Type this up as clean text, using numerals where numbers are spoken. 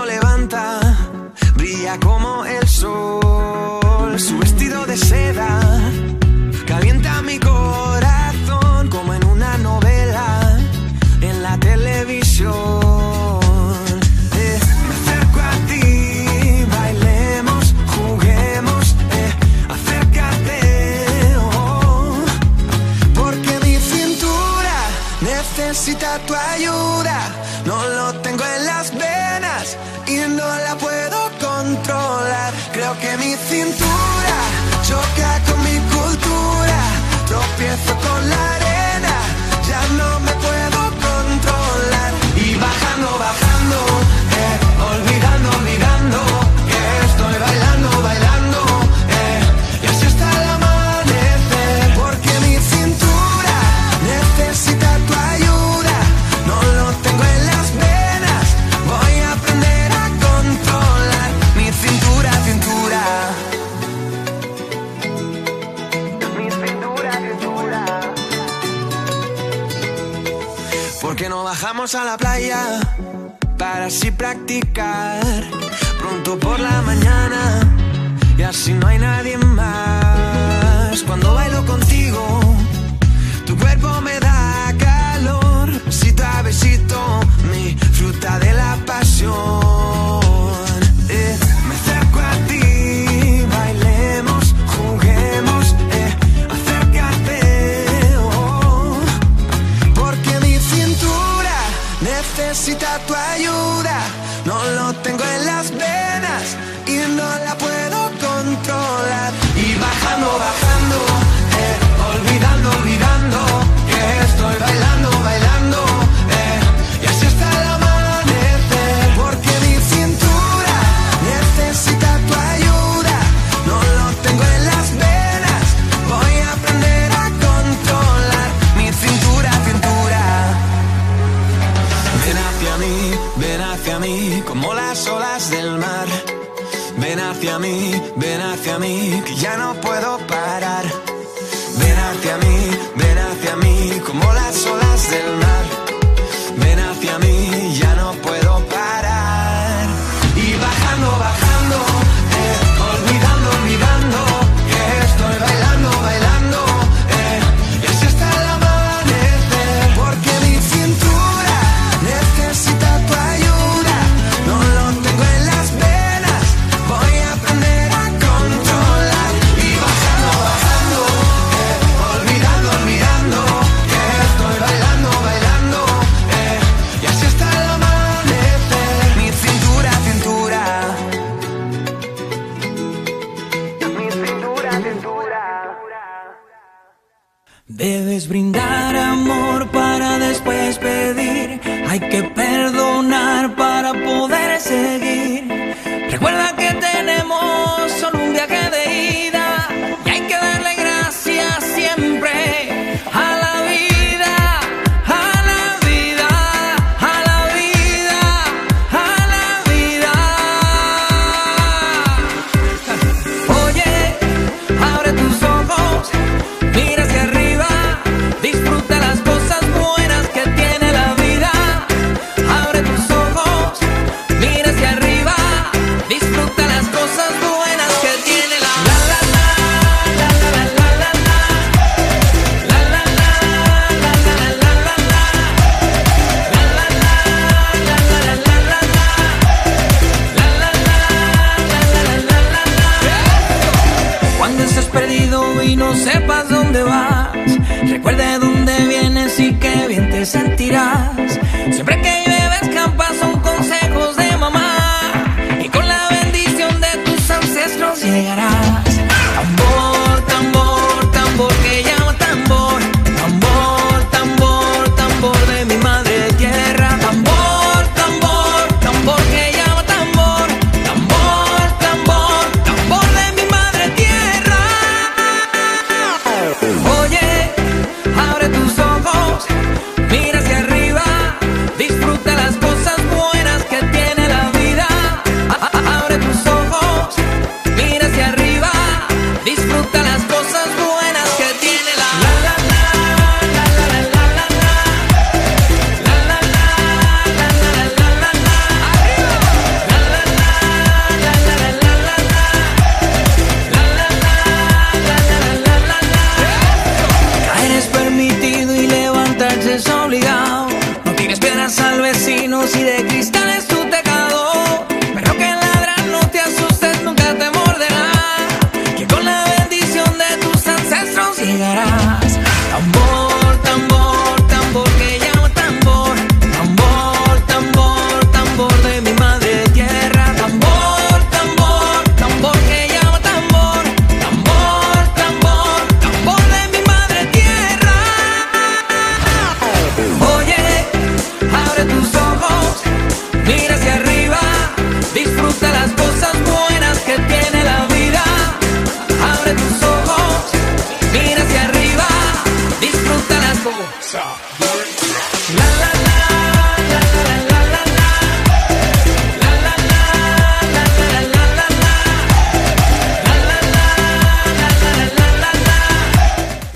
levanta, brilla como el sol. Su vestido de seda calienta mi corazón como en una novela en la televisión. Me acerco a ti, bailemos, juguemos, acércate, porque mi cintura necesita tu ayuda. No lo tengo en las venas y no la puedo controlar. Creo que mi cintura choca con mi cultura. Tropiezo con la arena, ya no me puedo controlar. Y bajando, bajando, olvidando, olvidando, que estoy bailando, bailando, y así hasta el amanecer. Porque mi cintura necesita tu ayuda. No lo tengo en las venas, voy a aprender a controlar mi cintura, cintura. Mi cintura, cintura. ¿Por qué no bajamos a la playa para así practicar pronto por la mañana y así no hay nadie más? Cuando bailo contigo, tu cuerpo me da calor, besito a besito, mi fruta de la pasión. Me acerco a ti, bailemos, juguemos, acércate, porque mi cintura necesita tu ayuda. No lo tengo en las venas y no la puedo controlar. Y bajando, bajando, olvidando, olvidando, que estoy bailando, bailando, y así hasta el amanecer. Porque mi cintura necesita tu ayuda. No lo tengo en las venas, voy a aprender a controlar mi cintura, cintura. Ven hacia mí, como las olas del mar. Ven hacia mí, que ya no puedo parar. Ven hacia mí, como las olas del mar. Ven hacia mí, ya no puedo parar. Y bajando, bajando, olvidando, olvidando, que estoy bailando, bailando, y así hasta el amanecer. Porque mi cintura necesita tu ayuda. No lo tengo en las venas, voy a aprender a controlar. Y bajando, bajando, olvidando, olvidando, que estoy bailando, bailando, y así hasta el amanecer. Mi cintura, cintura. Mi cintura, cintura. Debes brindar amor para después pedir. Hay que perdonar para poder seguir. Recuerda que tenemos solo un viaje de ida y hay que darle gracias siempre a la vida, a la vida, a la vida, a la vida. Oye, abre tus ojos, mira hacia arriba, disfruta las cosas buenas que tiene la vida. Abre tus ojos, mira hacia arriba, disfruta La